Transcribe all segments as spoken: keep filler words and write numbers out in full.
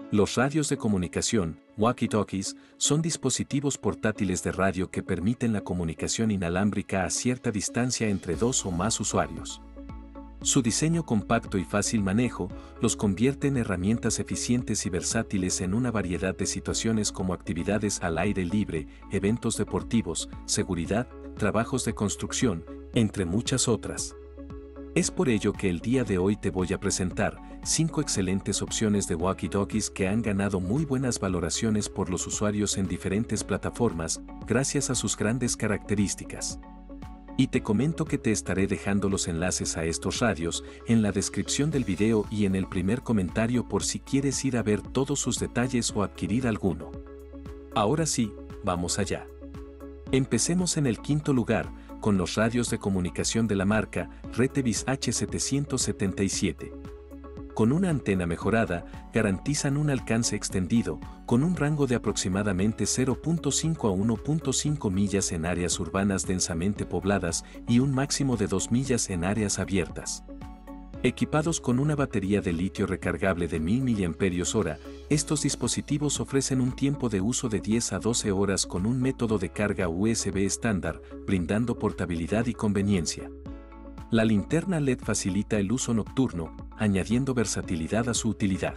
Los radios de comunicación, walkie-talkies, son dispositivos portátiles de radio que permiten la comunicación inalámbrica a cierta distancia entre dos o más usuarios. Su diseño compacto y fácil manejo los convierte en herramientas eficientes y versátiles en una variedad de situaciones como actividades al aire libre, eventos deportivos, seguridad, trabajos de construcción, entre muchas otras. Es por ello que el día de hoy te voy a presentar cinco excelentes opciones de walkie-talkies que han ganado muy buenas valoraciones por los usuarios en diferentes plataformas, gracias a sus grandes características. Y te comento que te estaré dejando los enlaces a estos radios en la descripción del video y en el primer comentario por si quieres ir a ver todos sus detalles o adquirir alguno. Ahora sí, vamos allá. Empecemos en el quinto lugar, con los radios de comunicación de la marca Retevis H setecientos setenta y siete. Con una antena mejorada, garantizan un alcance extendido, con un rango de aproximadamente cero punto cinco a uno punto cinco millas en áreas urbanas densamente pobladas y un máximo de dos millas en áreas abiertas. Equipados con una batería de litio recargable de mil miliamperios hora, estos dispositivos ofrecen un tiempo de uso de diez a doce horas con un método de carga U S B estándar, brindando portabilidad y conveniencia. La linterna L E D facilita el uso nocturno, añadiendo versatilidad a su utilidad.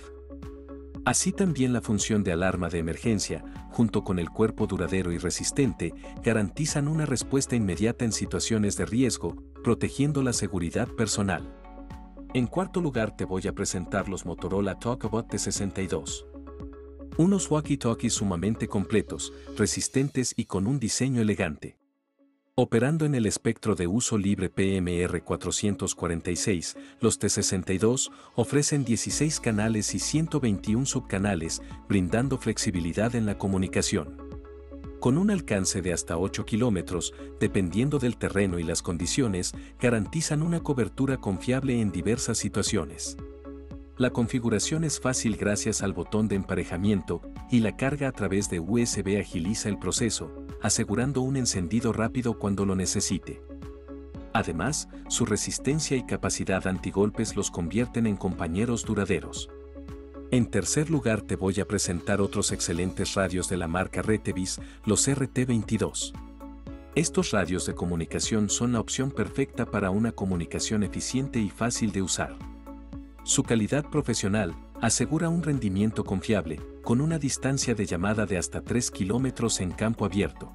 Así también la función de alarma de emergencia, junto con el cuerpo duradero y resistente, garantizan una respuesta inmediata en situaciones de riesgo, protegiendo la seguridad personal. En cuarto lugar te voy a presentar los Motorola Talkabot T sesenta y dos. Unos walkie-talkies sumamente completos, resistentes y con un diseño elegante. Operando en el espectro de uso libre P M R cuatrocientos cuarenta y seis, los T sesenta y dos ofrecen dieciséis canales y ciento veintiún subcanales, brindando flexibilidad en la comunicación. Con un alcance de hasta ocho kilómetros, dependiendo del terreno y las condiciones, garantizan una cobertura confiable en diversas situaciones. La configuración es fácil gracias al botón de emparejamiento y la carga a través de U S B agiliza el proceso, asegurando un encendido rápido cuando lo necesite. Además, su resistencia y capacidad antigolpes los convierten en compañeros duraderos. En tercer lugar te voy a presentar otros excelentes radios de la marca Retevis, los R T veintidós. Estos radios de comunicación son la opción perfecta para una comunicación eficiente y fácil de usar. Su calidad profesional asegura un rendimiento confiable, con una distancia de llamada de hasta tres kilómetros en campo abierto.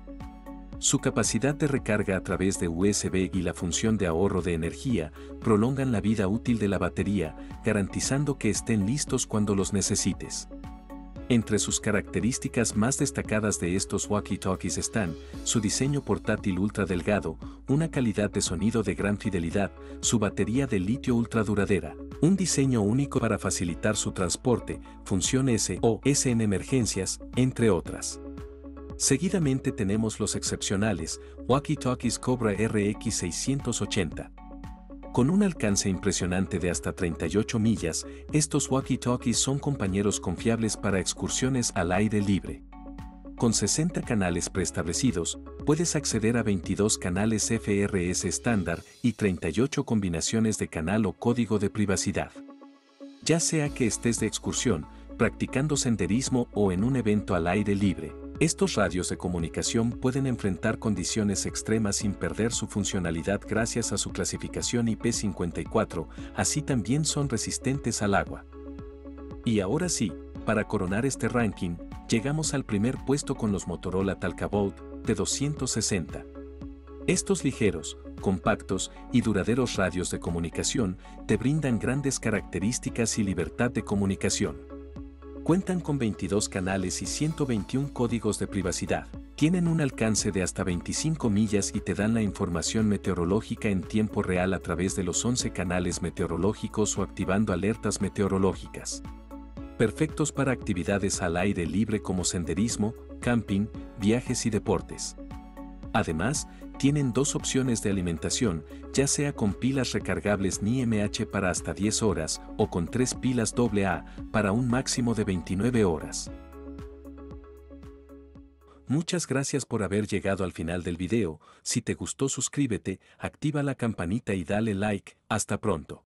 Su capacidad de recarga a través de U S B y la función de ahorro de energía prolongan la vida útil de la batería, garantizando que estén listos cuando los necesites. Entre sus características más destacadas de estos walkie-talkies están su diseño portátil ultra delgado, una calidad de sonido de gran fidelidad, su batería de litio ultra duradera, un diseño único para facilitar su transporte, función S O S en emergencias, entre otras. Seguidamente tenemos los excepcionales walkie-talkies Cobra R X seiscientos ochenta. Con un alcance impresionante de hasta treinta y ocho millas, estos walkie-talkies son compañeros confiables para excursiones al aire libre. Con sesenta canales preestablecidos, puedes acceder a veintidós canales F R S estándar y treinta y ocho combinaciones de canal o código de privacidad. Ya sea que estés de excursión, practicando senderismo o en un evento al aire libre, estos radios de comunicación pueden enfrentar condiciones extremas sin perder su funcionalidad gracias a su clasificación I P cincuenta y cuatro, así también son resistentes al agua. Y ahora sí, para coronar este ranking, llegamos al primer puesto con los Motorola Talkabot T doscientos sesenta. Estos ligeros, compactos y duraderos radios de comunicación te brindan grandes características y libertad de comunicación. Cuentan con veintidós canales y ciento veintiún códigos de privacidad. Tienen un alcance de hasta veinticinco millas y te dan la información meteorológica en tiempo real a través de los once canales meteorológicos o activando alertas meteorológicas. Perfectos para actividades al aire libre como senderismo, camping, viajes y deportes. Además, tienen dos opciones de alimentación, ya sea con pilas recargables N I M H para hasta diez horas o con tres pilas doble A para un máximo de veintinueve horas. Muchas gracias por haber llegado al final del video. Si te gustó, suscríbete, activa la campanita y dale like. Hasta pronto.